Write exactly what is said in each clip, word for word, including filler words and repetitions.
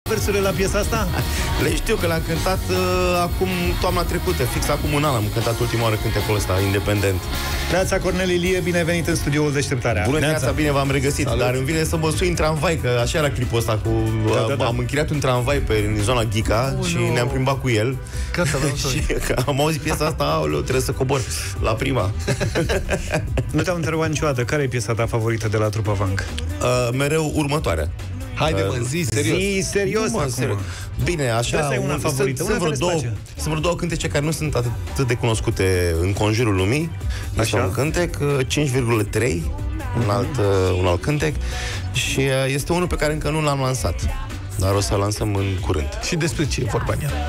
versurile la piesa asta? Le știu că l-am cântat uh, acum toamna trecută, fix acum un an am cântat ultima oară cântecul ăsta, independent. Neața Cornel Ilie, bine ai venit în studioul Deșteptarea. Bună dimineața, bine v-am regăsit. Salut. Dar îmi vine să mă sui în tramvai, că așa era clipul ăsta cu... Da, da, da. Am închiriat un tramvai pe în zona Ghica oh, și no. ne-am plimbat cu el. Și am auzit piesa asta, aoleu, trebuie să cobor la prima. Nu te-am întrebat niciodată, care e piesa ta favorită de la trupa Vang? Uh, mereu următoarea. Haide, mă, zi serios. Zi serios, mă, serios. Bine, așa, asta e una favorită. Sunt, sunt, vreo două, sunt vreo două cântece care nu sunt atât de cunoscute în conjurul lumii. Așa un cântec, cinci virgulă trei, un alt, un alt cântec. Și este unul pe care încă nu l-am lansat, dar o să lansăm în curând. Și despre ce e vorba în ea?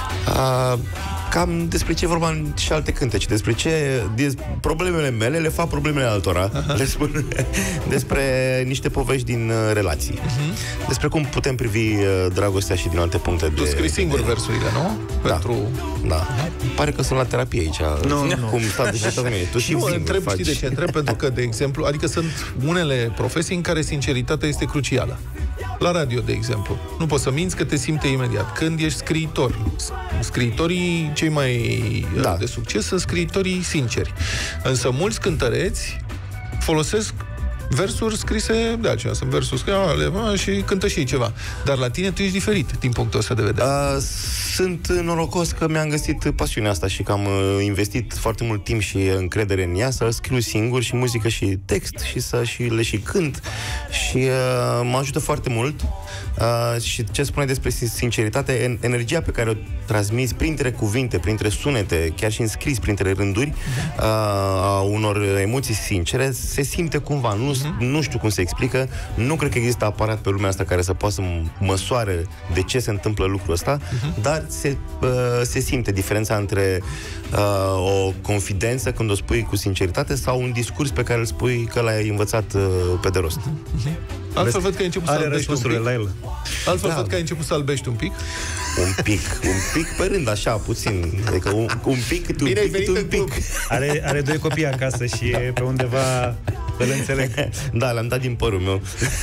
A, cam despre ce e vorba și alte cântece. Despre ce des, problemele mele le fac problemele altora. Le spun despre niște povești din uh, relații. Uh-huh. Despre cum putem privi uh, dragostea și din alte puncte. Tu de... scrii singur versurile, nu? Da. Pentru... Da. Pare că sunt la terapie aici. Nu, nu. Cum stat de știu mine. Tu și nu, întreb, faci... știi de ce? Întreb pentru că, de exemplu, adică sunt unele profesii în care sinceritatea este crucială. La radio, de exemplu. Nu poți să minți că te simte imediat. Când ești scriitor, scriitorii cei mai da. de succes sunt scriitorii sinceri. Însă mulți cântăreți folosesc versuri scrise de altceva. Sunt versuri scrise și cântă și ei ceva. Dar la tine tu ești diferit din punctul ăsta de vedere. Uh, sunt norocos că mi-am găsit pasiunea asta și că am uh, investit foarte mult timp și încredere în ea, să scriu singur și muzică și text și să și le și cânt și uh, mă ajută foarte mult. Uh, și ce spune despre sinceritate, energia pe care o transmiți printre cuvinte, printre sunete, chiar și înscris printre rânduri uh, a unor emoții sincere, se simte cumva. Nu, uh-huh. nu știu cum se explică. Nu cred că există aparat pe lumea asta care să poată să măsoare de ce se întâmplă lucrul ăsta, uh-huh. dar se, uh, se simte diferența între uh, o confidență când o spui cu sinceritate sau un discurs pe care îl spui că l-ai învățat uh, pe de rost. Uh-huh. Altfel văd că ai început să albești un pic. La el. Altfel da. văd că ai început să albești un pic. Un pic, un pic pe rând, așa, puțin. Adică un, un pic, un Bine pic, un pic. Are, are doi copii acasă și e pe undeva, îl înțeleg. Da, l-am dat din părul meu.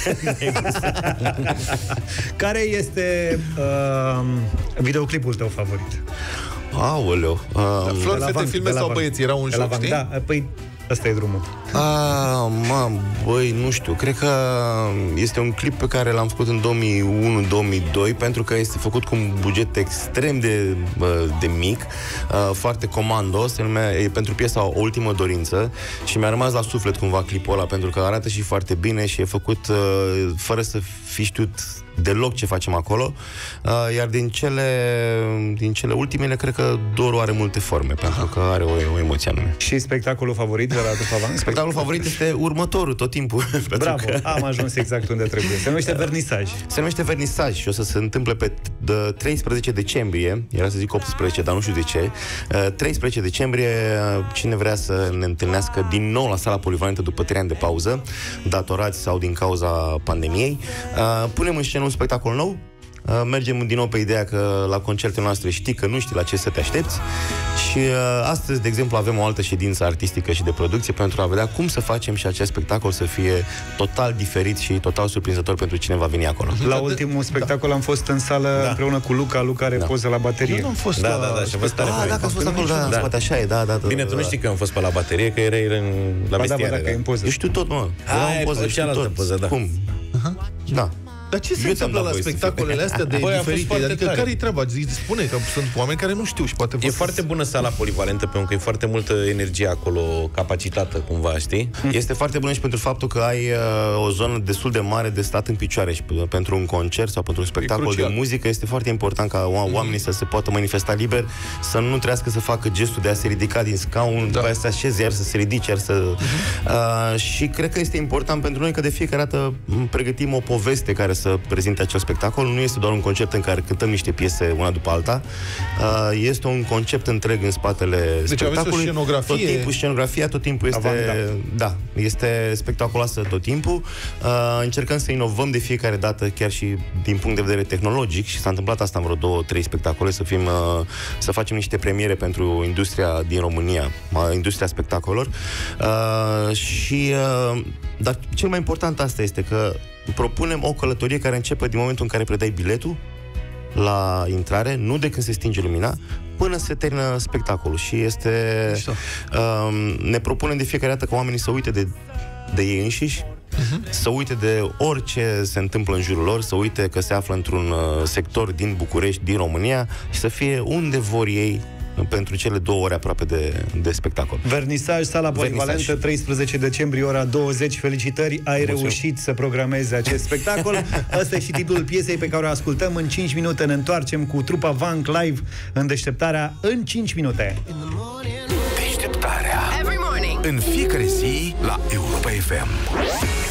Care este uh, videoclipul tău favorit? Aoleu. Uh, Flori, fete, filme sau băieți? Era un joc, știi? Da, păi ăsta e drumul. Ah, mam, băi, nu știu. Cred că este un clip pe care l-am făcut în două mii unu două mii doi, pentru că este făcut cu un buget extrem de, de mic, foarte comando, se numea, pentru piesa O Ultimă Dorință, și mi-a rămas la suflet cumva clipul ăla, pentru că arată și foarte bine și e făcut fără să fi știut deloc ce facem acolo, iar din cele, din cele ultimele, cred că Doru are multe forme, pentru că are o, o emoție anume. Și spectacolul favorit de la Trupa Vang? Spectacolul favorit este următorul, tot timpul. Bravo, că... am ajuns exact unde trebuie. Se numește Vernisaj. Se numește Vernisaj și o să se întâmple pe treisprezece decembrie, era să zic optsprezece, dar nu știu de ce. treisprezece decembrie, cine vrea să ne întâlnească din nou la sala polivalentă după trei ani de pauză, datorați sau din cauza pandemiei, punem în scenă un spectacol nou. Uh, mergem din nou pe ideea că la concertele noastre știi că nu știi la ce să te aștepți și uh, astăzi, de exemplu, avem o altă ședință artistică și de producție pentru a vedea cum să facem și acest spectacol să fie total diferit și total surprinzător pentru cine va veni acolo. La ultimul spectacol da. am fost în sală da. împreună cu Luca. Luca are da. poză la baterie. Eu am fost da, la... da, da, și a fost tare. Ah, dacă a fost acolo, da, da. Așa e, da, da, da. Bine, tu nu știi că am fost pe la baterie, că erai în la vestiare. Da, da, da, în poză. Eu știu tot, mă. Ai, poză, cealaltă poză, da. Cum? Da. Dar ce se întâmplă la spectacolele astea de Băi, diferite? Adică tare. Care-i treaba? Spune că sunt oameni care nu știu și poate... E foarte bună sala polivalentă, pentru că e foarte multă energie acolo, capacitată, cumva, știi? Este foarte bună și pentru faptul că ai uh, o zonă destul de mare de stat în picioare și pentru un concert sau pentru un spectacol de muzică este foarte important ca oamenii să se poată manifesta liber, să nu trească să facă gestul de a se ridica din scaun, da. după aia să se așeze, iar să se ridice, iar să... Uh, și cred că este important pentru noi că de fiecare dată pregătim o poveste care să prezinte acel spectacol. Nu este doar un concert în care cântăm niște piese una după alta. Uh, este un concept întreg în spatele deci spectacolului. Deci aveți o scenografie. Tot timpul scenografia, tot timpul este... Avanga. Da, este spectaculoasă tot timpul. Uh, încercăm să inovăm de fiecare dată, chiar și din punct de vedere tehnologic, și s-a întâmplat asta în vreo două, trei spectacole, să fim, uh, să facem niște premiere pentru industria din România, uh, industria spectacolelor. Uh, și uh, dar cel mai important asta este că propunem o călătorie care începe din momentul în care predai biletul la intrare, nu de când se stinge lumina, până se termină spectacolul. Și este... Uh, ne propunem de fiecare dată ca oamenii să uite de, de ei înșiși, uh-huh. să uite de orice se întâmplă în jurul lor, să uite că se află într-un uh, sector din București, din România, și să fie unde vor ei pentru cele două ore aproape de, de spectacol. Vernisaj, sala polivalentă, treisprezece decembrie, ora douăzeci. Felicitări, ai Mulțumesc. reușit să programezi acest spectacol. Ăsta e și titlul piesei pe care o ascultăm. În cinci minute ne întoarcem cu trupa Vank live în Deșteptarea în cinci minute. Deșteptarea. Every morning. În fiecare zi la Europa F M.